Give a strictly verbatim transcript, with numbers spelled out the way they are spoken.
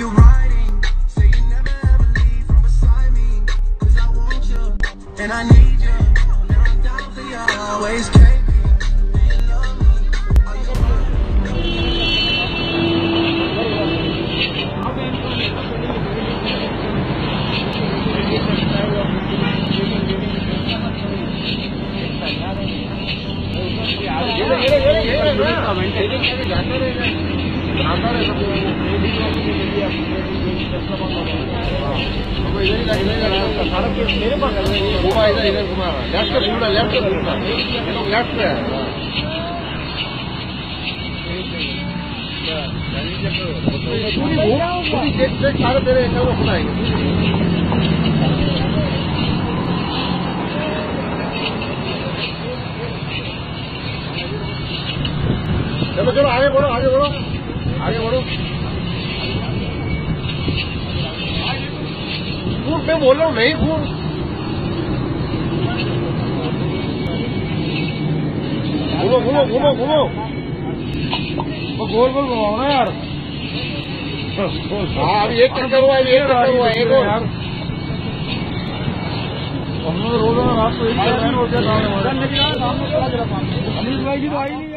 you writing? Say you never ever leave from beside me, 'cause I want you and I need you, and I'm down for you always. K B, do you love me? Are you घुमा इधर इधर घुमा left से घूमना left से घूमना left से पूरी देख देख सारे तेरे एक वो सुनाएंगे। चलो चलो आगे बढ़ो आगे बढ़ो आगे बढ़ो। घूम मैं बोल रहा हूँ नहीं घूम घूमो घूमो घूमो घूमो वो गोल गोल घुमाओ ना यार। हाँ अभी एक चक्कर हुआ अभी एक चक्कर हुआ एक और हम लोग रोज रात को एक हो गया। अनिल भाई की तो आई नहीं।